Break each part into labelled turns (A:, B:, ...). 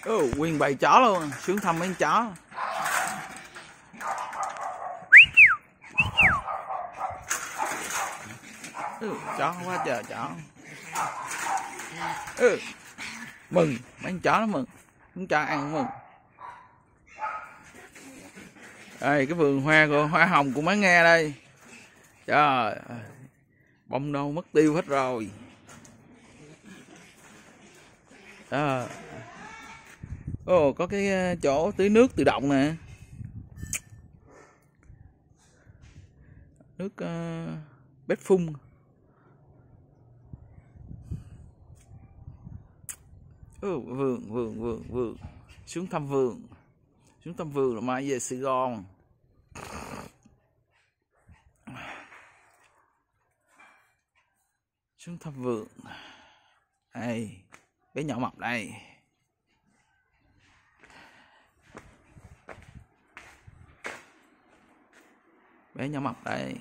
A: Nguyên bầy chó luôn, xuống thăm mấy con chó. Chó quá trời chó. Mừng, mấy con chó nó mừng, chúng ta ăn mừng. Đây cái vườn hoa hồng của má Nghe đây. Trời, bông đâu mất tiêu hết rồi. Có cái chỗ tưới nước tự động nè. Nước bếp phun. Vườn. Xuống thăm vườn là mai về Sài Gòn. Xuống thăm vườn. Đây, bé nhỏ mập đây. Bé nhỏ mập đây.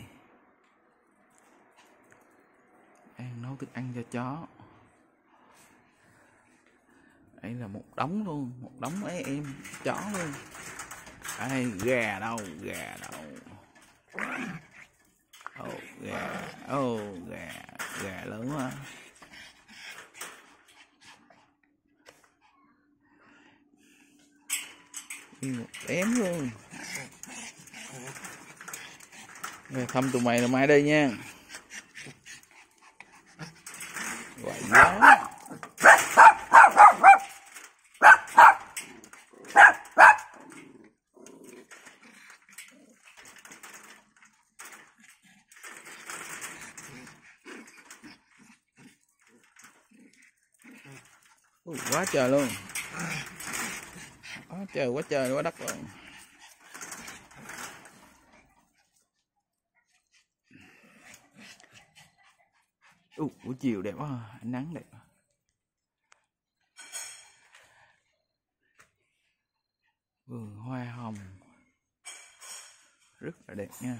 A: Đang nấu thức ăn cho chó. Đây là một đống luôn, một đống mấy em chó luôn. Đây, gà đâu. Gà lớn quá. Một đếm luôn. Rồi, thăm tụi mày là mai đây nha. Quậy gió. Quá trời luôn. Quá trời quá đất luôn. Buổi chiều đẹp quá, ánh nắng đẹp. Vườn hoa hồng rất là đẹp nha.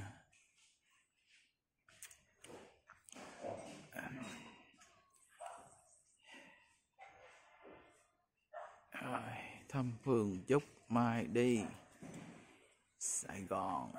A: Rồi, thăm vườn chút mai đi Sài Gòn.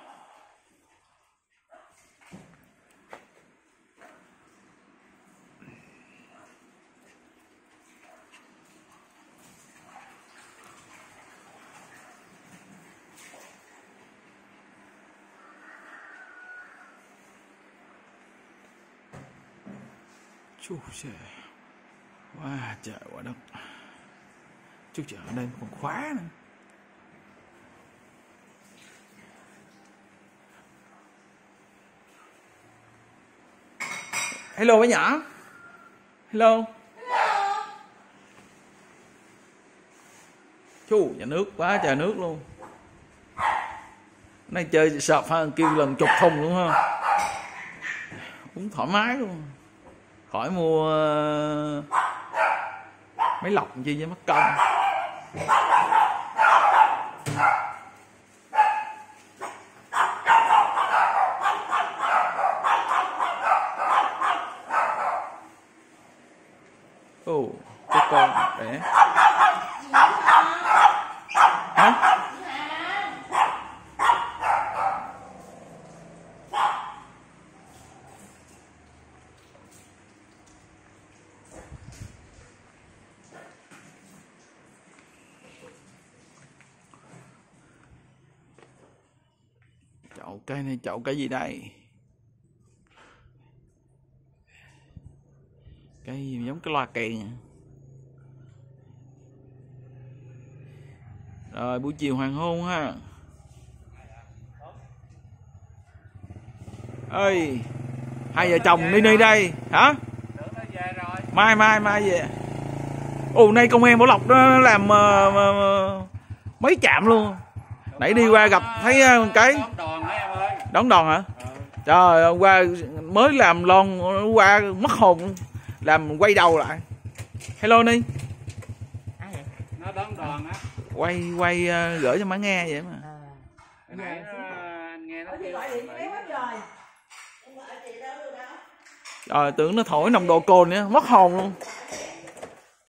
A: Chú trời, quá trời quá đất. Chú trời, ở đây còn khóa nữa. Hello bé nhỏ. Hello. Chú, nhà nước quá trời nước luôn. Nay chơi sập ha, kêu lần chục thùng đúng không? Uống thoải mái luôn. Khỏi mua máy lọc chi với mất công. Cái con để hả? Chậu cây này, chậu cây gì đây? Cây gì giống cái loa kèn. Rồi buổi chiều hoàng hôn ha. Ơi, hai vợ chồng đi đây hả? Mai về. Nay công an Bảo Lộc nó làm mấy trạm luôn. Nãy đi qua gặp thấy cái đón đoàn hả? Trời, hôm qua mới làm lon qua mất hồn, làm quay đầu lại. Hello Ni.
B: Nó đón đoàn á.
A: Quay gửi cho má nghe vậy mà.
B: Nghe nó kêu
A: Trời, tưởng nó thổi nồng độ cồn nữa, mất hồn luôn.